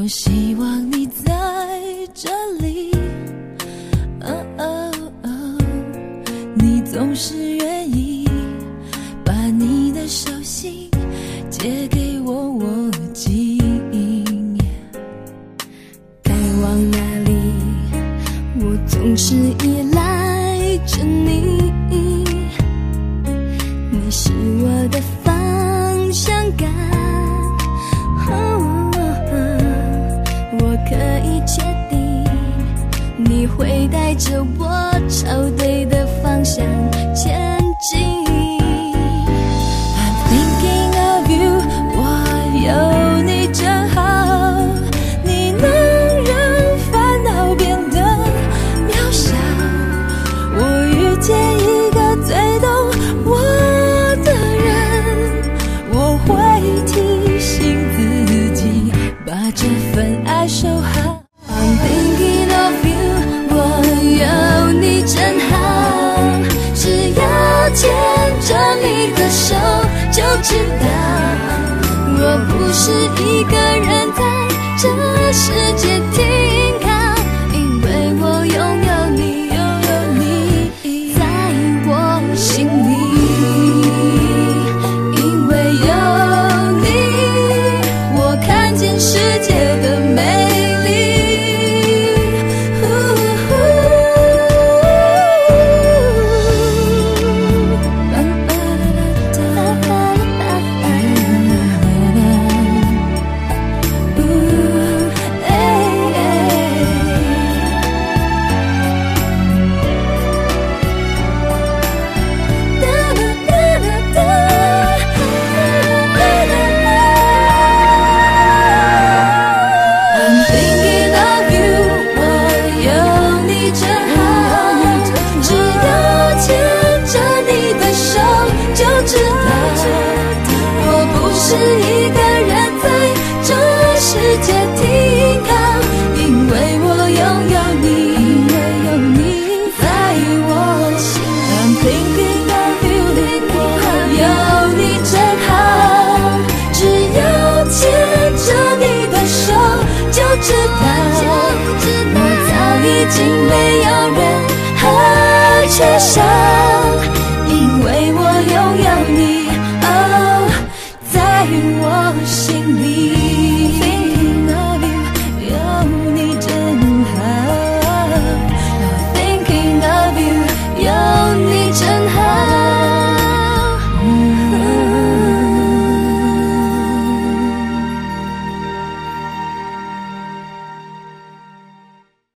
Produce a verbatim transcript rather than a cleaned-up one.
希望你在这里。哦哦哦，你总是愿意把你的手心借给我，我记忆。该往哪里，我总是依赖着你。你是我的方向感。我可以确定你会带着我朝对的方向前进。 I'm thinking of you， 我有你真好，你能让烦恼变得渺小。我遇见一个最懂我的人，我会提醒自己把这份爱收好。 I'm thinking of you， 我有你真好，只要牵着你的手就知道，我不是一个人在这世界停靠，因为我拥有你，拥有你在我心里。 世界的美丽，是一个人在这世界停靠，因为我拥有你，因为有你在我心里。I'm thinking of you， 我有你真好，只要牵着你的手就知道，我早已经没有任何缺少，因为我拥有你。 在我心里 ，Thinking of you， 有你真好。Thinking of you， 有。